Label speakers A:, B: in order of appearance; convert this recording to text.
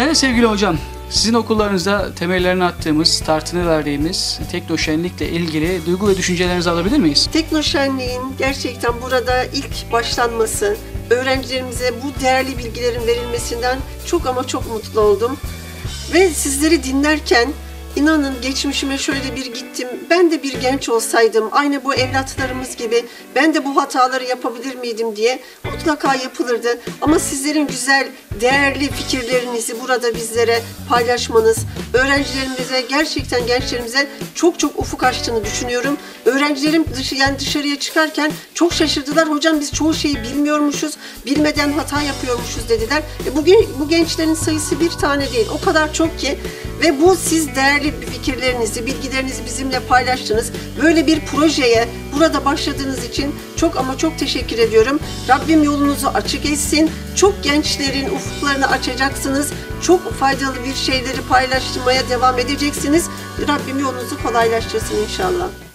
A: Evet sevgili hocam, sizin okullarınızda temellerini attığımız, startını verdiğimiz Teknoşenlik'le ilgili duygu ve düşüncelerinizi alabilir miyiz?
B: Teknoşenliğin gerçekten burada ilk başlanması, öğrencilerimize bu değerli bilgilerin verilmesinden çok ama çok mutlu oldum. Ve sizleri dinlerken inanın geçmişime şöyle bir gittim. Ben de bir genç olsaydım, aynı bu evlatlarımız gibi ben de bu hataları yapabilir miydim diye mutlaka yapılırdı. Ama sizlerin güzel, değerli fikirlerinizi burada bizlere paylaşmanız, öğrencilerimize, gerçekten gençlerimize çok çok ufuk açtığını düşünüyorum. Öğrencilerim dışarıya çıkarken çok şaşırdılar. Hocam biz çoğu şeyi bilmiyormuşuz, bilmeden hata yapıyormuşuz dediler. Bu gençlerin sayısı bir tane değil, o kadar çok ki. Ve bu siz değerli fikirlerinizi, bilgilerinizi bizimle paylaştınız. Böyle bir projeye burada başladığınız için çok ama çok teşekkür ediyorum. Rabbim yolunuzu açık etsin. Çok gençlerin ufuklarını açacaksınız. Çok faydalı bir şeyleri paylaştırmaya devam edeceksiniz. Rabbim yolunuzu kolaylaştırsın inşallah.